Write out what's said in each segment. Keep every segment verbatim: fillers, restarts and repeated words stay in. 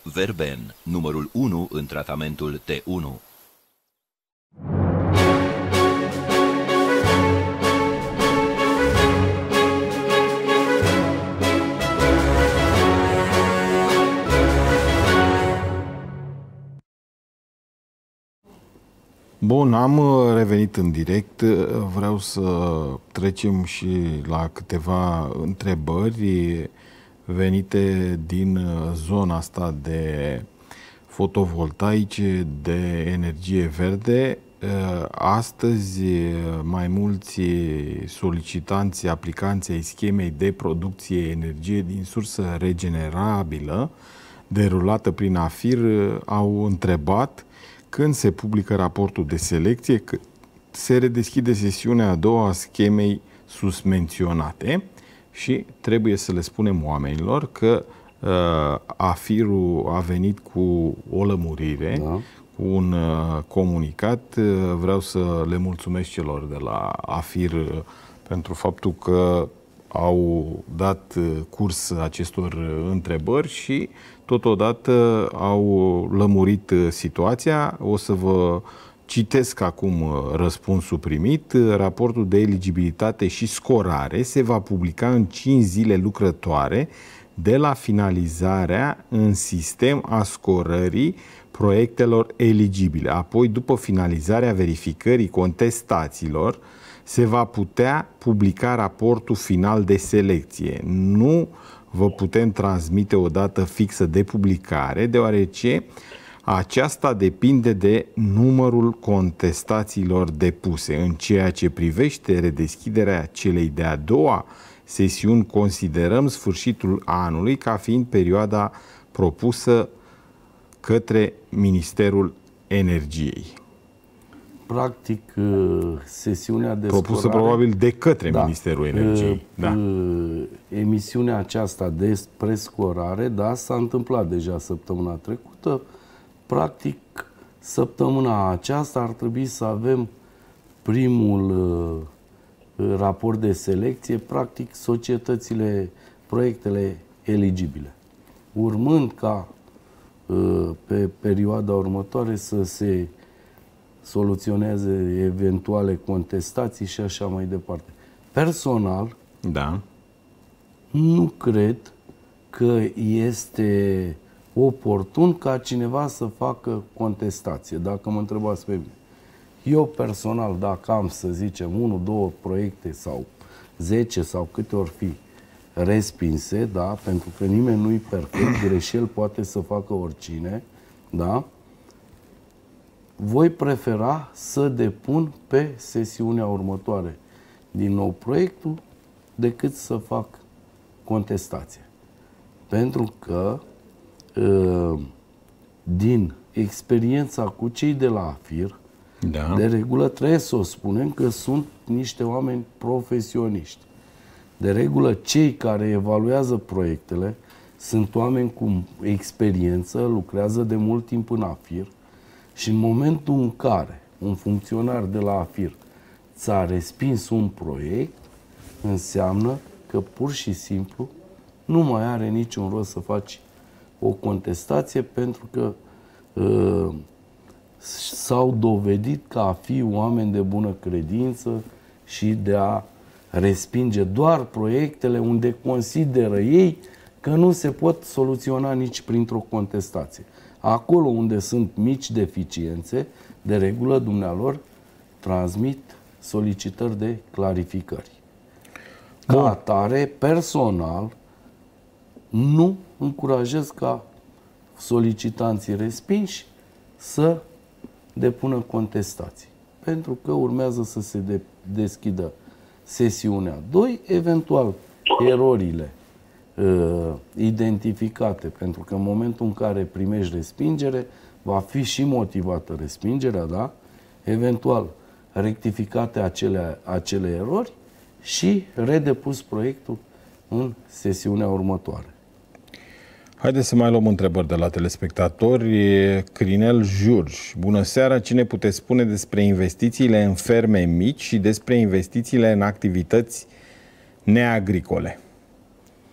Verben, numărul unu în tratamentul T unu. Bun, am revenit în direct. Vreau să trecem și la câteva întrebări venite din zona asta de fotovoltaice, de energie verde. Astăzi, mai mulți solicitanți, aplicanți ai schemei de producție energie din sursă regenerabilă, derulată prin AFIR, au întrebat când se publică raportul de selecție, că se redeschide sesiunea a doua a schemei sus menționate și trebuie să le spunem oamenilor că uh, AFIR-ul a venit cu o lămurire, da, cu un uh, comunicat. Vreau să le mulțumesc celor de la AFIR pentru faptul că au dat curs acestor întrebări și totodată au lămurit situația. O să vă citesc acum răspunsul primit. Raportul de eligibilitate și scorare se va publica în cinci zile lucrătoare de la finalizarea în sistem a scorării proiectelor eligibile. Apoi, după finalizarea verificării contestațiilor, se va putea publica raportul final de selecție. Nu vă putem transmite o dată fixă de publicare, deoarece aceasta depinde de numărul contestațiilor depuse. În ceea ce privește redeschiderea celei de-a doua sesiuni, considerăm sfârșitul anului ca fiind perioada propusă către Ministerul Energiei. Practic, sesiunea de propusă scorare, probabil de către da, Ministerul Energiei. Da. Emisiunea aceasta de prescorare, da, s-a întâmplat deja săptămâna trecută. Practic, săptămâna aceasta ar trebui să avem primul uh, raport de selecție, practic societățile, proiectele eligibile. Urmând ca uh, pe perioada următoare să se soluționeze eventuale contestații și așa mai departe. Personal, da, nu cred că este oportun ca cineva să facă contestație, dacă mă întrebați pe mine. Eu personal, dacă am, să zicem, unu, două proiecte sau zece sau câte ori fi respinse, da, pentru că nimeni nu-i perfect, greșel poate să facă oricine, da, voi prefera să depun pe sesiunea următoare din nou proiectul decât să fac contestație. Pentru că din experiența cu cei de la AFIR, da, de regulă trebuie să o spunem că sunt niște oameni profesioniști. De regulă, cei care evaluează proiectele sunt oameni cu experiență, lucrează de mult timp în AFIR și în momentul în care un funcționar de la AFIR ți-a respins un proiect, înseamnă că pur și simplu nu mai are niciun rost să faci o contestație, pentru că uh, s-au dovedit că a fi oameni de bună credință și de a respinge doar proiectele unde consideră ei că nu se pot soluționa nici printr-o contestație. Acolo unde sunt mici deficiențe, de regulă dumnealor transmit solicitări de clarificări. Ca Bun. atare, personal, nu încurajez ca solicitanții respinși să depună contestații. Pentru că urmează să se de deschidă sesiunea doi, eventual erorile uh, identificate, pentru că în momentul în care primești respingere, va fi și motivată respingerea, da? Eventual rectificate acele, acele erori și redepus proiectul în sesiunea următoare. Haideți să mai luăm întrebări de la telespectatori. Crinel Jurj. Bună seara! Ce ne puteți spune despre investițiile în ferme mici și despre investițiile în activități neagricole?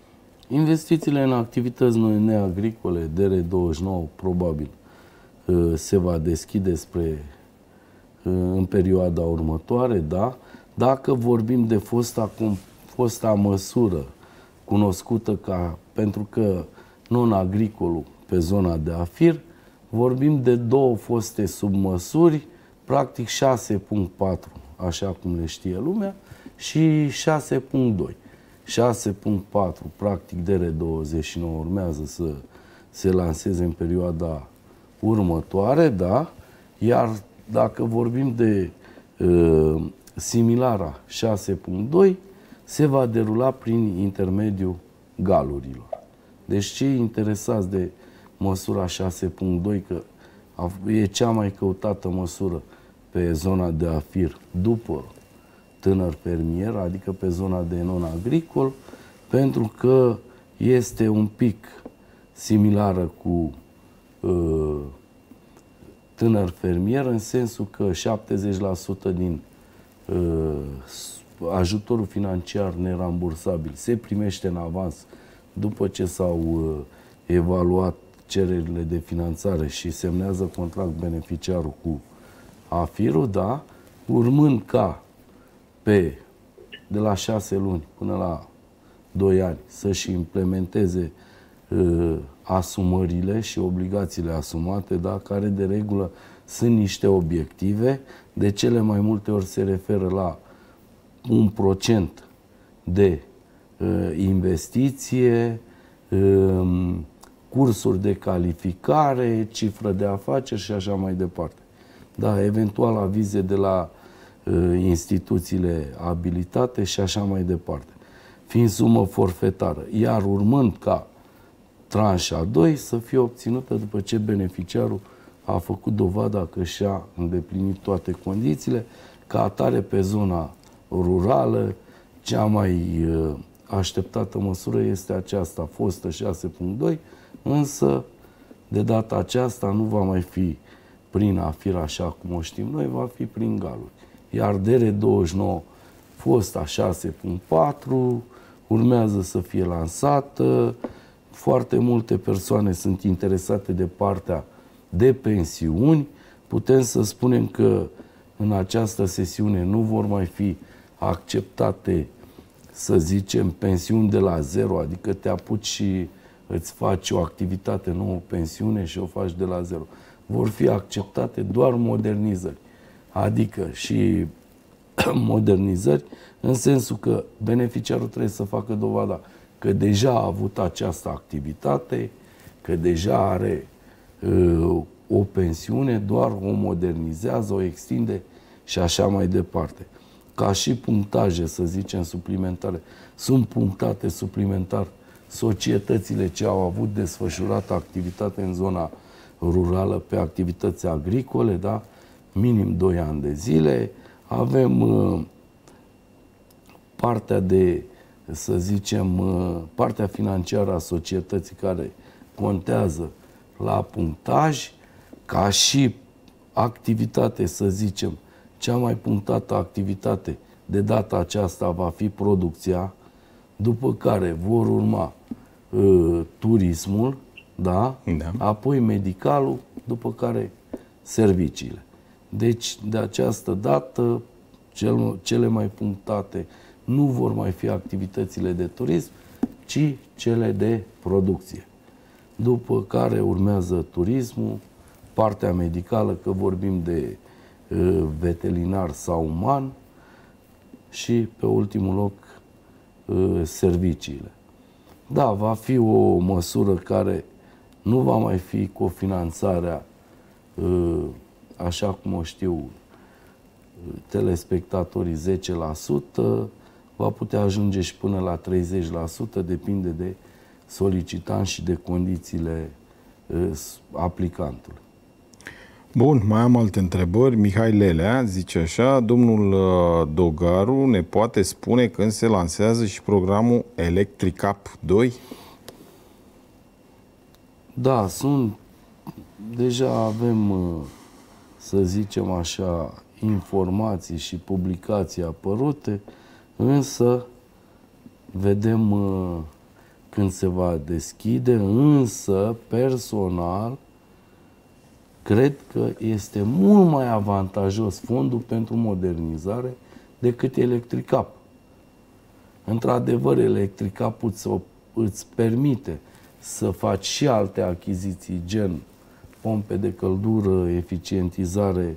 Investițiile în activități neagricole, D R douăzeci și nouă, probabil, se va deschide spre, în perioada următoare, da? Dacă vorbim de fosta, fosta măsură cunoscută ca, pentru că non-agricolul pe zona de AFIR, vorbim de două foste submăsuri, practic șase punct patru, așa cum le știe lumea, și șase punct doi. șase punct patru, practic D R douăzeci și nouă, urmează să se lanseze în perioada următoare, da? Iar dacă vorbim de uh, similara șase punct doi, se va derula prin intermediul galurilor. Deci cei interesați de măsura șase punct doi, că e cea mai căutată măsură pe zona de AFIR după tânăr fermier, adică pe zona de non-agricol, pentru că este un pic similară cu uh, tânăr fermier, în sensul că șaptezeci la sută din uh, ajutorul financiar nerambursabil se primește în avans după ce s-au uh, evaluat cererile de finanțare și semnează contract beneficiarul cu AFIR-ul, da? Urmând ca pe de la șase luni până la doi ani să-și implementeze uh, asumările și obligațiile asumate, da? Care de regulă sunt niște obiective, de cele mai multe ori se referă la un procent de uh, investiție, uh, cursuri de calificare, cifră de afaceri și așa mai departe. Da, eventual avize de la uh, instituțiile abilitate și așa mai departe, fiind sumă forfetară. Iar urmând ca tranșa doi să fie obținută după ce beneficiarul a făcut dovada că și-a îndeplinit toate condițiile, ca atare pe zona rurală, cea mai uh, așteptată măsură este aceasta, fostă șase punct doi, însă de data aceasta nu va mai fi prin AFIR așa cum o știm noi, va fi prin galuri. Iar D R douăzeci și nouă, fosta șase punct patru, urmează să fie lansată. Foarte multe persoane sunt interesate de partea de pensiuni. Putem să spunem că în această sesiune nu vor mai fi acceptate, să zicem, pensiuni de la zero, adică te apuci și îți faci o activitate nouă, pensiune, și o faci de la zero. Vor fi acceptate doar modernizări, adică și modernizări în sensul că beneficiarul trebuie să facă dovada că deja a avut această activitate, că deja are uh, o pensiune, doar o modernizează, o extinde și așa mai departe. Ca și punctaje, să zicem, suplimentare, sunt punctate suplimentar societățile ce au avut desfășurată activitate în zona rurală pe activități agricole, da? Minim doi ani de zile. Avem uh, partea de, să zicem, uh, partea financiară a societății care contează la punctaj, ca și activitate, să zicem, cea mai punctată activitate de data aceasta va fi producția, după care vor urma uh, turismul, da? Da. Apoi medicalul, după care serviciile. Deci, de această dată, cel, cele mai punctate nu vor mai fi activitățile de turism, ci cele de producție. După care urmează turismul, partea medicală, că vorbim de uh, veterinar sau uman, și, pe ultimul loc, uh, serviciile. Da, va fi o măsură care nu va mai fi cofinanțarea, uh, așa cum o știu telespectatorii, zece la sută, va putea ajunge și până la treizeci la sută, depinde de solicitant și de condițiile uh, aplicantului. Bun, mai am alte întrebări. Mihai Lelea zice așa: domnul Dogaru ne poate spune când se lansează și programul ElectriCap doi? Da, sunt. Deja avem, să zicem așa, informații și publicații apărute, însă vedem când se va deschide, însă, personal, cred că este mult mai avantajos fondul pentru modernizare decât Electricap. Într-adevăr, Electricap îți, îți permite să faci și alte achiziții, gen pompe de căldură, eficientizare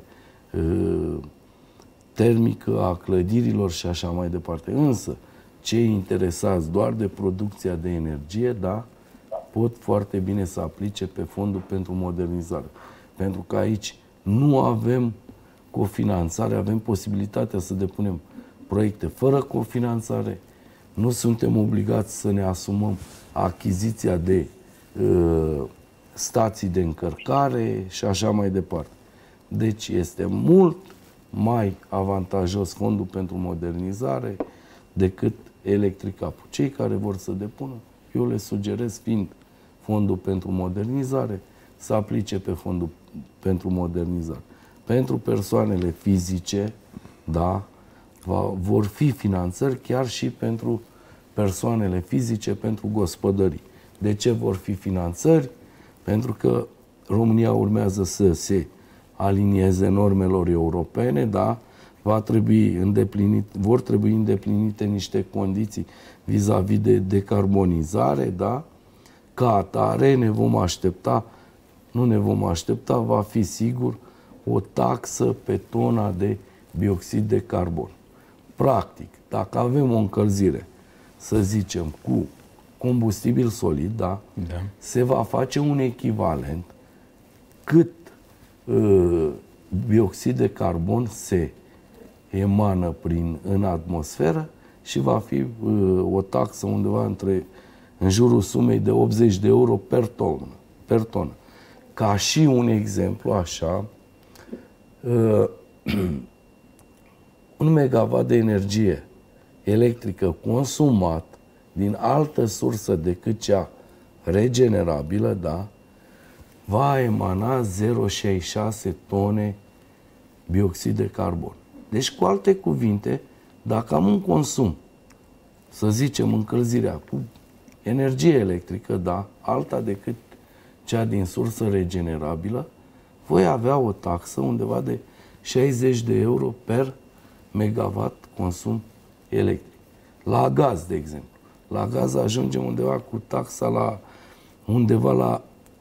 termică a clădirilor și așa mai departe. Însă, cei interesați doar de producția de energie, da, pot foarte bine să aplice pe fondul pentru modernizare. Pentru că aici nu avem cofinanțare, avem posibilitatea să depunem proiecte fără cofinanțare, nu suntem obligați să ne asumăm achiziția de uh, stații de încărcare și așa mai departe. Deci este mult mai avantajos fondul pentru modernizare decât Electricap. Cei care vor să depună, eu le sugerez, fiind fondul pentru modernizare, să aplice pe fondul pentru modernizare. Pentru persoanele fizice, da, va, vor fi finanțări chiar și pentru persoanele fizice, pentru gospodării. De ce vor fi finanțări? Pentru că România urmează să se alinieze normelor europene, da? Va trebui îndeplinit, vor trebui îndeplinite niște condiții vis-a-vis de decarbonizare, da? Ca atare ne vom aștepta, nu ne vom aștepta, va fi sigur o taxă pe tona de dioxid de carbon. Practic, dacă avem o încălzire, să zicem, cu combustibil solid, da? Da. Se va face un echivalent cât uh, dioxid de carbon se emană prin, în atmosferă și va fi uh, o taxă undeva între, în jurul sumei de optzeci de euro per tonă. Per tonă. Ca și un exemplu, așa, uh, un megawatt de energie electrică consumat din altă sursă decât cea regenerabilă, da, va emana zero virgulă șaizeci și șase tone dioxid de carbon. Deci, cu alte cuvinte, dacă am un consum, să zicem încălzirea cu energie electrică, da, alta decât cea din sursă regenerabilă, voi avea o taxă undeva de șaizeci de euro per megawatt consum electric. La gaz, de exemplu. La gaz ajungem undeva cu taxa la undeva la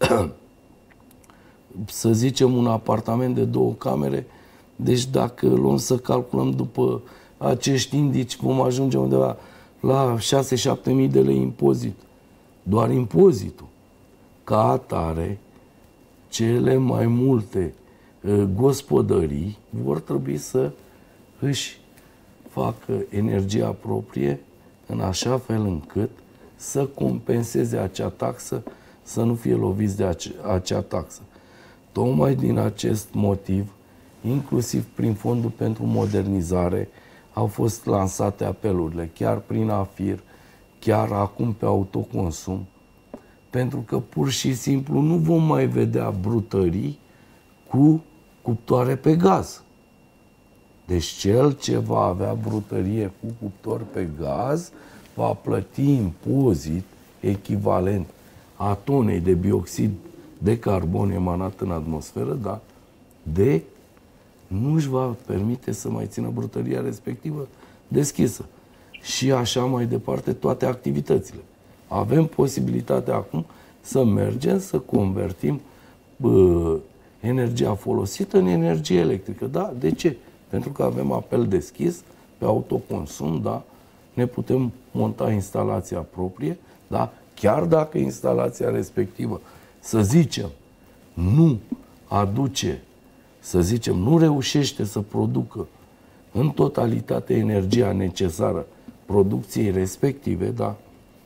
să zicem un apartament de două camere. Deci dacă luăm să calculăm după acești indici, vom ajunge undeva la șase șapte mii de lei impozit. Doar impozitul. Ca atare, cele mai multe uh, gospodării vor trebui să își facă energia proprie în așa fel încât să compenseze acea taxă, să nu fie loviți de ace acea taxă. Tocmai din acest motiv, inclusiv prin Fondul pentru Modernizare, au fost lansate apelurile, chiar prin AFIR, chiar acum pe autoconsum, pentru că pur și simplu nu vom mai vedea brutării cu cuptoare pe gaz. Deci cel ce va avea brutărie cu cuptor pe gaz va plăti impozit echivalent a tonei de dioxid de carbon emanat în atmosferă, da, de nu își va permite să mai țină brutăria respectivă deschisă. Și așa mai departe toate activitățile. Avem posibilitatea acum să mergem, să convertim bă, energia folosită în energie electrică. Da? De ce? Pentru că avem apel deschis pe autoconsum, da? Ne putem monta instalația proprie, da? Chiar dacă instalația respectivă, să zicem, nu aduce, să zicem, nu reușește să producă în totalitate energia necesară producției respective, da?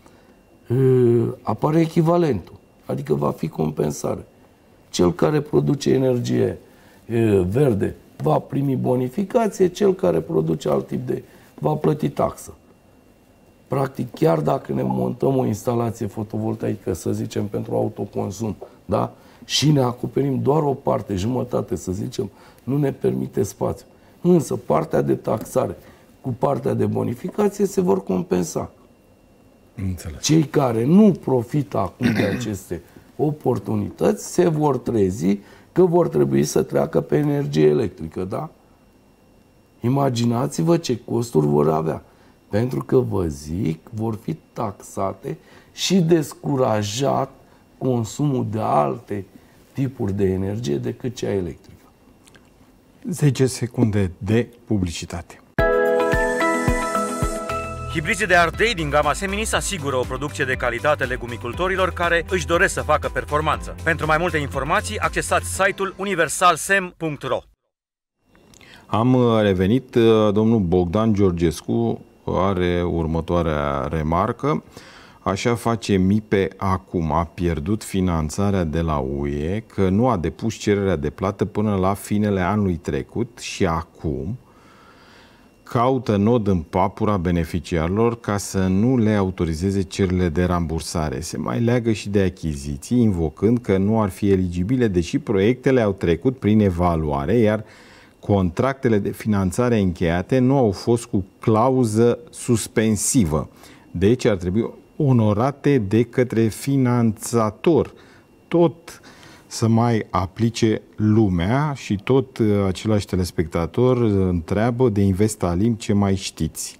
Apare echivalentul, adică va fi compensare. Cel care produce energie verde va primi bonificație, cel care produce alt tip de va plăti taxă. Practic, chiar dacă ne montăm o instalație fotovoltaică, să zicem, pentru autoconsum, da? Și ne acoperim doar o parte, jumătate, să zicem, nu ne permite spațiu. Însă, partea de taxare cu partea de bonificație se vor compensa. Înțeleg. Cei care nu profită acum de aceste oportunități se vor trezi că vor trebui să treacă pe energie electrică, da? Imaginați-vă ce costuri vor avea. Pentru că, vă zic, vor fi taxate și descurajat consumul de alte tipuri de energie decât cea electrică. zece secunde de publicitate. Hibrizii de ardei din gama Seminis asigură o producție de calitate legumicultorilor care își doresc să facă performanță. Pentru mai multe informații, accesați site-ul universalsem punct ro. Am revenit, domnul Bogdan Georgescu are următoarea remarcă. Așa face MIPE acum, a pierdut finanțarea de la U E, că nu a depus cererea de plată până la finele anului trecut și acum caută nod în papura beneficiarilor ca să nu le autorizeze cererile de rambursare. Se mai leagă și de achiziții, invocând că nu ar fi eligibile, deși proiectele au trecut prin evaluare, iar contractele de finanțare încheiate nu au fost cu clauză suspensivă. Deci ar trebui onorate de către finanțator. Tot să mai aplice lumea și tot același telespectator întreabă de Investalim ce mai știți.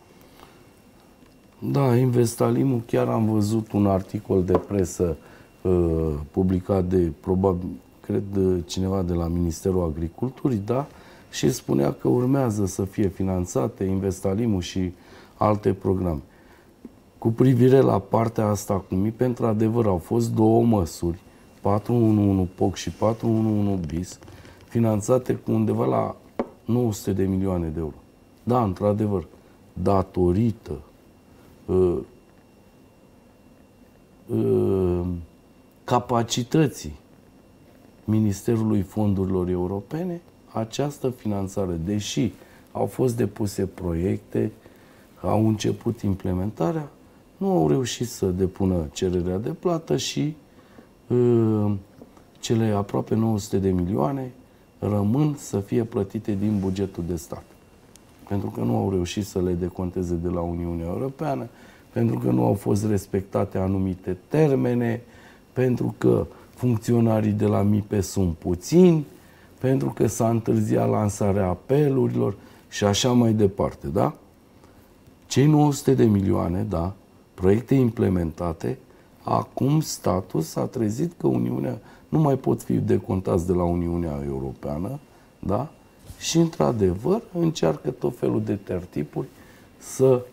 Da, Investalimul, chiar am văzut un articol de presă uh, publicat de, probabil, cred, de cineva de la Ministerul Agriculturii, da? Și spunea că urmează să fie finanțate Investalimul și alte programe. Cu privire la partea asta cu MIPE, într-adevăr, au fost două măsuri, patru unu unu P O C și patru unu unu BIS, finanțate cu undeva la nouă sute de milioane de euro. Da, într-adevăr, datorită uh, uh, capacității Ministerului Fondurilor Europene, această finanțare, deși au fost depuse proiecte, au început implementarea, nu au reușit să depună cererea de plată și uh, cele aproape nouă sute de milioane rămân să fie plătite din bugetul de stat. Pentru că nu au reușit să le deconteze de la Uniunea Europeană, pentru că nu au fost respectate anumite termene, pentru că funcționarii de la MIPE sunt puțini, pentru că s-a întârziat lansarea apelurilor și așa mai departe, da? Cei nouă sute de milioane, da, proiecte implementate, acum statul s-a trezit că Uniunea nu mai pot fi decontați de la Uniunea Europeană, da? Și, într-adevăr, încearcă tot felul de tertipuri să,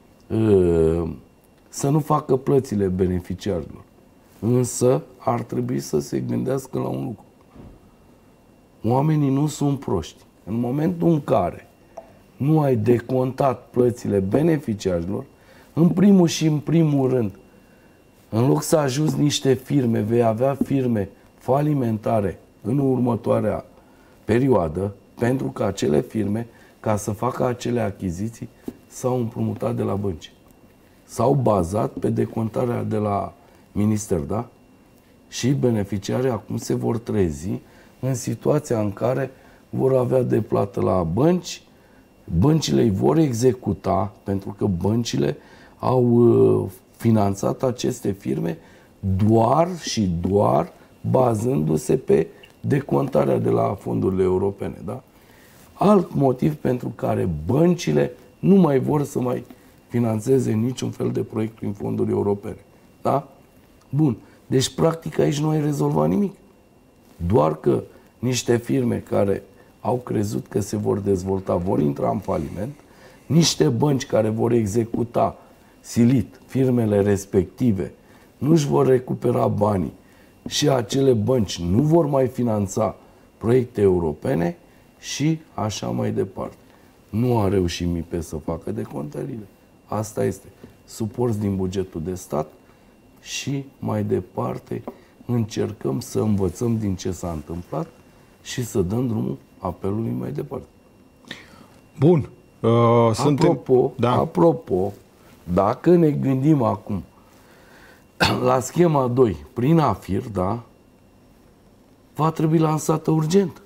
să nu facă plățile beneficiarilor. Însă, ar trebui să se gândească la un lucru. Oamenii nu sunt proști. În momentul în care nu ai decontat plățile beneficiarilor, în primul și în primul rând, în loc să ajuți niște firme, vei avea firme falimentare în următoarea perioadă, pentru că acele firme, ca să facă acele achiziții, s-au împrumutat de la bănci. S-au bazat pe decontarea de la minister, da? Și beneficiarii acum se vor trezi în situația în care vor avea de plată la bănci, băncile îi vor executa, pentru că băncile au uh, finanțat aceste firme doar și doar bazându-se pe decontarea de la fondurile europene. Da? Alt motiv pentru care băncile nu mai vor să mai finanțeze niciun fel de proiect prin fonduri europene. Da? Bun. Deci, practic, aici nu ai rezolvat nimic. Doar că niște firme care au crezut că se vor dezvolta vor intra în faliment, niște bănci care vor executa silit firmele respective nu își vor recupera banii și acele bănci nu vor mai finanța proiecte europene și așa mai departe. Nu a reușit MIPE să facă decontările. Asta este. Suporți din bugetul de stat și mai departe încercăm să învățăm din ce s-a întâmplat și să dăm drumul apelului mai departe. Bun. Uh, suntem... Apropo, da. apropo, dacă ne gândim acum la schema doi, prin AFIR, da, va trebui lansată urgent.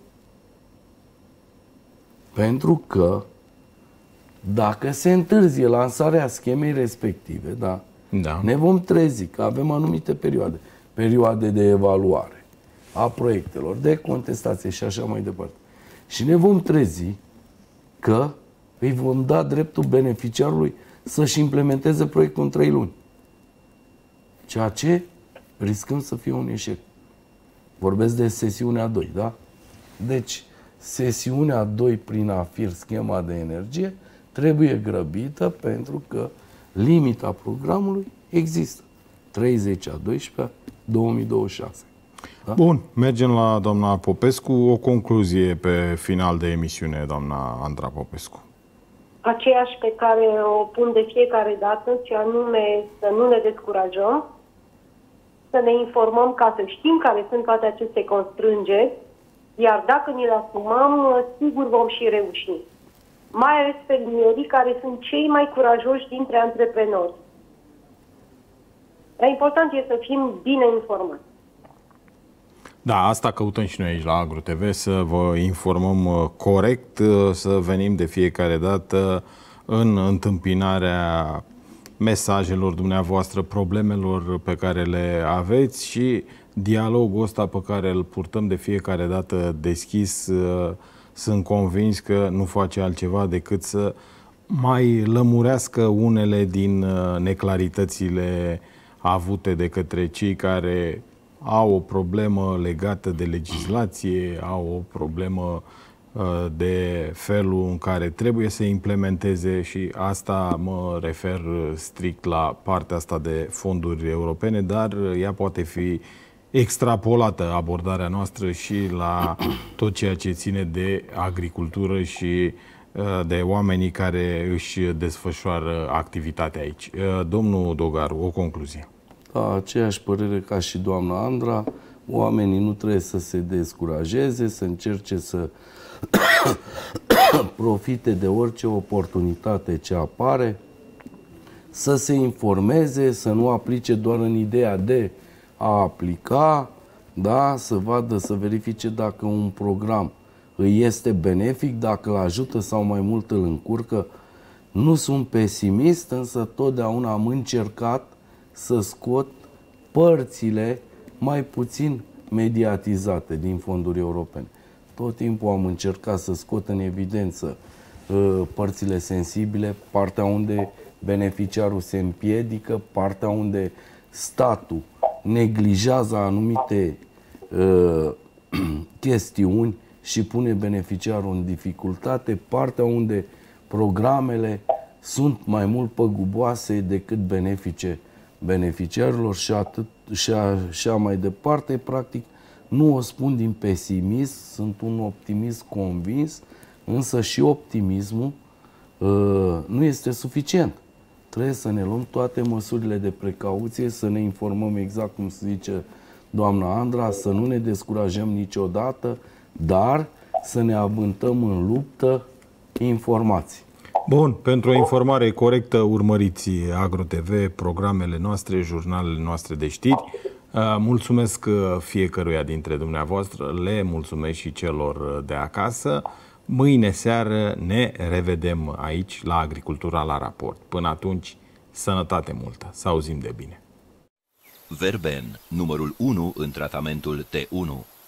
Pentru că dacă se întârzie lansarea schemei respective, da, Da. Ne vom trezi că avem anumite perioade. Perioade de evaluare a proiectelor, de contestație și așa mai departe. Și ne vom trezi că îi vom da dreptul beneficiarului să-și implementeze proiectul în trei luni. Ceea ce riscăm să fie un eșec. Vorbesc de sesiunea a doi, da? Deci, sesiunea a doi prin AFIR, schema de energie, trebuie grăbită pentru că limita programului există. treizeci a doisprezece două mii douăzeci și șase. Da? Bun, mergem la doamna Popescu. O concluzie pe final de emisiune, doamna Andra Popescu. Aceeași pe care o pun de fiecare dată, și anume să nu ne descurajăm, să ne informăm ca să știm care sunt toate aceste constrângeri, iar dacă ni le asumăm, sigur vom și reuși. Mai ales fermierii care sunt cei mai curajoși dintre antreprenori. Dar important este să fim bine informați. Da, asta căutăm și noi aici la Agro T V, să vă informăm corect, să venim de fiecare dată în întâmpinarea mesajelor dumneavoastră, problemelor pe care le aveți și dialogul ăsta pe care îl purtăm de fiecare dată deschis. Sunt convins că nu face altceva decât să mai lămurească unele din neclaritățile avute de către cei care au o problemă legată de legislație, au o problemă de felul în care trebuie să implementeze, și asta mă refer strict la partea asta de fonduri europene, dar ea poate fi extrapolată, abordarea noastră, și la tot ceea ce ține de agricultură și de oamenii care își desfășoară activitatea aici. Domnul Dogaru, o concluzie. Da, aceeași părere ca și doamna Andra. Oamenii nu trebuie să se descurajeze, să încerce să profite de orice oportunitate ce apare, să se informeze, să nu aplice doar în ideea de a aplica, da, să vadă, să verifice dacă un program îi este benefic, dacă îl ajută sau mai mult îl încurcă. Nu sunt pesimist, însă totdeauna am încercat să scot părțile mai puțin mediatizate din fonduri europene. Tot timpul am încercat să scot în evidență uh, părțile sensibile, partea unde beneficiarul se împiedică, partea unde statul neglijează anumite uh, chestiuni și pune beneficiarul în dificultate, partea unde programele sunt mai mult păguboase decât benefice beneficiarilor și atât și așa mai departe. Practic, nu o spun din pesimism, sunt un optimist convins, însă și optimismul uh, nu este suficient. Trebuie să ne luăm toate măsurile de precauție, să ne informăm exact cum se zice doamna Andra, să nu ne descurajăm niciodată, dar să ne avântăm în luptă informații. Bun, pentru o informare corectă urmăriți Agro T V, programele noastre, jurnalele noastre de știri. Mulțumesc fiecăruia dintre dumneavoastră, le mulțumesc și celor de acasă. Mâine seară ne revedem aici la Agricultura la Raport. Până atunci, sănătate multă, să auzim de bine. Verben, numărul unu în tratamentul T unu.